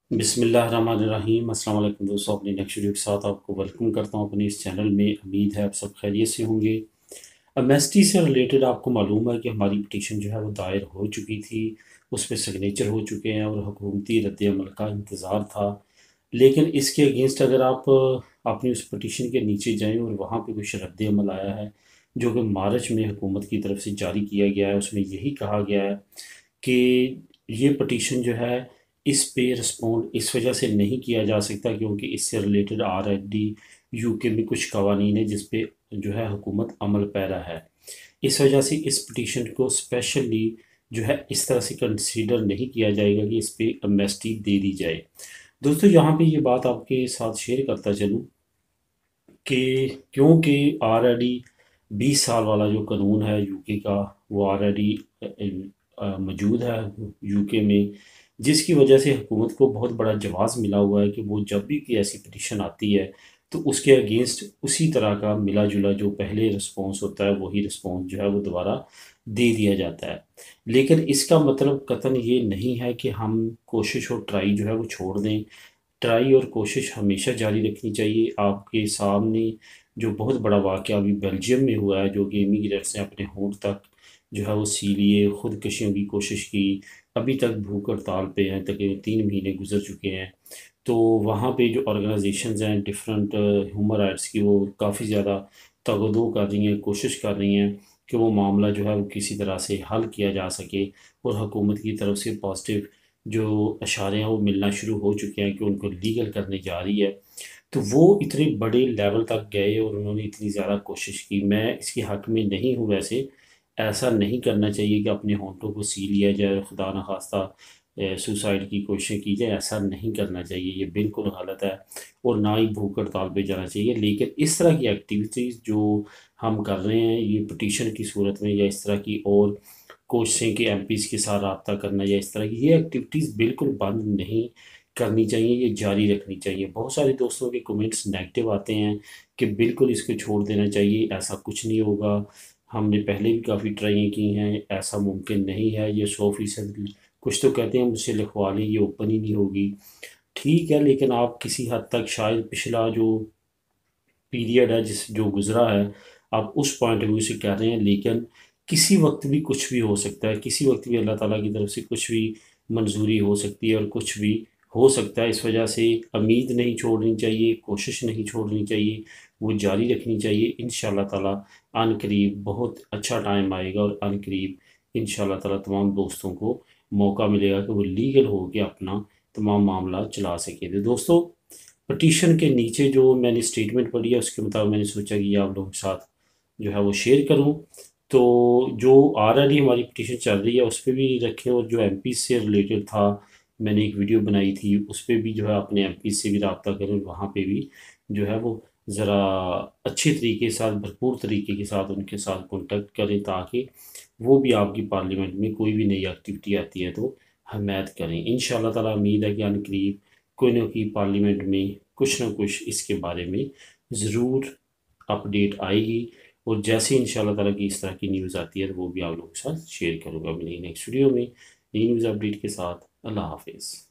بسم اللہ الرحمن الرحیم۔ السلام علیکم دوستوں، اپنی نیکسٹ ویڈیو کے ساتھ آپ کو ویلکم کرتا ہوں اپنے اس چینل میں۔ امید ہے آپ سب خیریت سے ہوں گے۔ ایم ایس ٹی سے ریلیٹڈ آپ کو معلوم ہے کہ ہماری پٹیشن جو ہے وہ دائر ہو چکی تھی، اس پہ سگنیچر ہو چکے ہیں اور حکومتی رد عمل کا انتظار تھا۔ لیکن اس کے اگینسٹ اگر آپ اپنی اس پٹیشن کے نیچے جائیں اور وہاں پہ کچھ رد عمل آیا ہے جو کہ مارچ میں حکومت کی طرف سے جاری کیا گیا ہے، اس میں یہی کہا گیا ہے کہ یہ پٹیشن جو ہے اس پہ رسپونڈ اس وجہ سے نہیں کیا جا سکتا کیونکہ اس سے related R and D U K میں کچھ قوانین ہیں جس پہ جو ہے حکومت عمل پیرا ہے۔ اس وجہ سے اس پٹیشن کو اسپیشلی جو ہے اس طرح سے کنسیڈر نہیں کیا جائے گا کہ اس پہ امنیسٹی دے دی جائے۔ دوستو یہاں پہ یہ بات آپ کے ساتھ شیئر کرتا چلوں کہ کیونکہ آلریڈی 20 سال والا جو قانون ہے یو کے کا، وہ آلریڈی موجود ہے یو کے میں، جس کی وجہ سے حکومت کو بہت بڑا جواز ملا ہوا ہے کہ وہ جب بھی کوئی ایسی پٹیشن آتی ہے تو اس کے اگینسٹ اسی طرح کا ملا جلا جو پہلے رسپانس ہوتا ہے وہی رسپانس جو ہے وہ دوبارہ دے دیا جاتا ہے۔ لیکن اس کا مطلب قطعاً یہ نہیں ہے کہ ہم کوشش اور ٹرائی جو ہے وہ چھوڑ دیں۔ ٹرائی اور کوشش ہمیشہ جاری رکھنی چاہیے۔ آپ کے سامنے جو بہت بڑا واقعہ ابھی بیلجیم میں ہوا ہے، جو کہ امیگریٹس نے اپنے ہونٹ تک جو ہے وہ سی لیے، خودکشیوں کی کوشش کی، ابھی تک بھوک ہڑتال پہ ہیں، تقریباً 3 مہینے گزر چکے ہیں۔ تو وہاں پہ جو آرگنائزیشنز ہیں ڈفرینٹ ہیومن رائٹس کی، وہ کافی زیادہ تگدو کر رہی ہیں، کوشش کر رہی ہیں کہ وہ معاملہ جو ہے وہ کسی طرح سے حل کیا جا سکے، اور حکومت کی طرف سے پازیٹیو جو اشارے ہیں وہ ملنا شروع ہو چکے ہیں کہ ان کو لیگل کرنے جا رہی ہے۔ تو وہ اتنے بڑے لیول تک گئے اور انہوں نے اتنی زیادہ کوشش کی۔ میں اس کے حق میں نہیں ہوں ویسے، ایسا نہیں کرنا چاہیے کہ اپنے ہونٹوں کو سی لیا جائے اور خدا نخواستہ سوسائڈ کی کوششیں کی جائے، ایسا نہیں کرنا چاہیے، یہ بالکل غلط ہے، اور نہ ہی بھوک ہڑتال پہ جانا چاہیے۔ لیکن اس طرح کی ایکٹیویٹیز جو ہم کر رہے ہیں یہ پٹیشن کی صورت میں، یا اس طرح کی اور کوششیں کہ ایم پیز کے ساتھ رابطہ کرنا یا اس طرح کی، یہ ایکٹیویٹیز بالکل بند نہیں کرنی چاہیے، یہ جاری رکھنی چاہیے۔ بہت سارے دوستوں کے کمنٹس نیگیٹو آتے ہیں کہ بالکل اس کو چھوڑ دینا چاہیے، ایسا کچھ نہیں ہوگا، ہم نے پہلے بھی کافی ٹرائیں کی ہیں، ایسا ممکن نہیں ہے، یہ 100%۔ کچھ تو کہتے ہیں مجھ سے لکھوا لیں، یہ اوپن ہی نہیں ہوگی۔ ٹھیک ہے، لیکن آپ کسی حد تک شاید پچھلا جو پیریڈ ہے جو گزرا ہے، آپ اس پوائنٹ آف ویو سے کہہ رہے ہیں، لیکن کسی وقت بھی کچھ بھی ہو سکتا ہے، کسی وقت بھی اللہ تعالیٰ کی طرف سے کچھ بھی منظوری ہو سکتی ہے اور کچھ بھی ہو سکتا ہے۔ اس وجہ سے امید نہیں چھوڑنی چاہیے، کوشش نہیں چھوڑنی چاہیے، وہ جاری رکھنی چاہیے۔ انشاءاللہ تعالیٰ عن قریب بہت اچھا ٹائم آئے گا، اور عن قریب انشاءاللہ تعالیٰ تمام دوستوں کو موقع ملے گا کہ وہ لیگل ہو کے اپنا تمام معاملات چلا سکے۔ تو دوستو پٹیشن کے نیچے جو میں نے اسٹیٹمنٹ پڑھی ہے اس کے مطابق میں نے سوچا کہ یہ آپ لوگوں کے ساتھ جو ہے وہ شیئر کروں۔ تو جو آلریڈی ہماری پٹیشن چل رہی ہے اس پہ بھی رکھیں، اور جو ایم پی سے ریلیٹڈ تھا میں نے ایک ویڈیو بنائی تھی، اس پہ بھی جو ہے اپنے ایم پی سے بھی رابطہ کریں، وہاں پہ بھی جو ہے وہ ذرا اچھے طریقے کے ساتھ، بھرپور طریقے کے ساتھ ان کے ساتھ کانٹیکٹ کریں، تاکہ وہ بھی آپ کی پارلیمنٹ میں کوئی بھی نئی ایکٹیویٹی آتی ہے تو حمایت کریں۔ انشاءاللہ تعالیٰ امید ہے کہ عن قریب کوئی نہ کوئی پارلیمنٹ میں کچھ نہ کچھ اس کے بارے میں ضرور اپڈیٹ آئے گی، اور جیسے انشاءاللہ تعالیٰ کی اس طرح کی نیوز آتی ہے تو وہ بھی آپ لوگوں کے ساتھ شیئر کروں گا۔ نئی نیکسٹ ویڈیو میں نئی نیوز اپڈیٹ کے ساتھ۔ اللہ حافظ۔